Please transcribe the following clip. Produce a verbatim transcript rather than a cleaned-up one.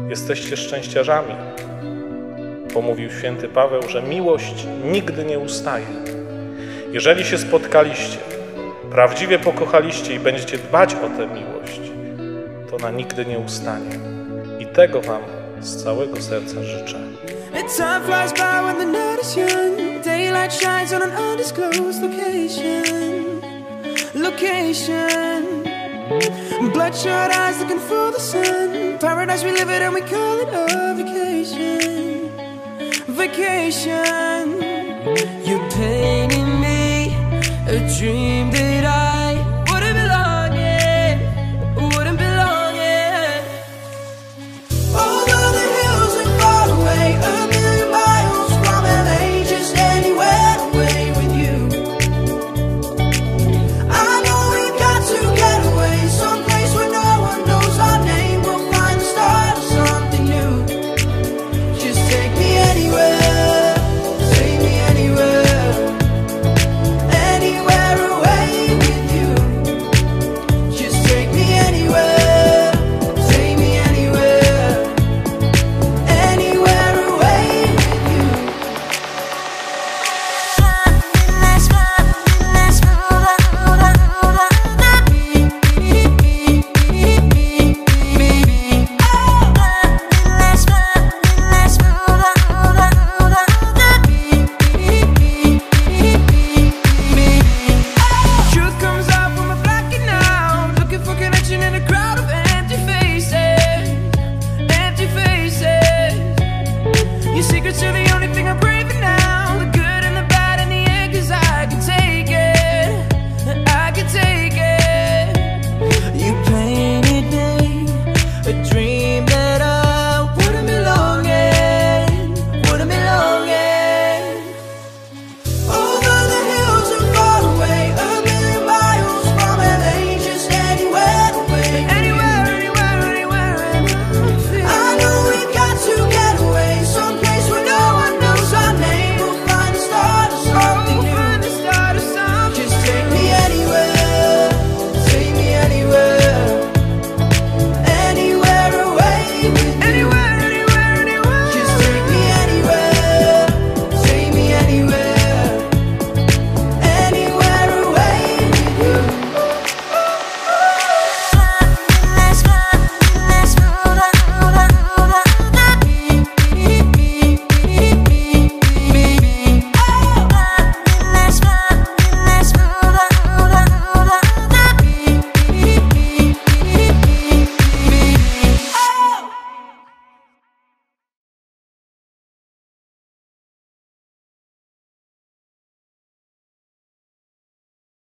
jesteście szczęściarzami, bo mówił święty Paweł, że miłość nigdy nie ustaje. Jeżeli się spotkaliście, prawdziwie pokochaliście i będziecie dbać o tę miłość, to ona nigdy nie ustanie. I tego wam z całego serca życzę. Time flies by when the night is young. Daylight shines on an undisclosed location. Location. Bloodshot eyes looking for the sun. Paradise we live it and we call it a vacation. Vacation. You're painting me a dream that I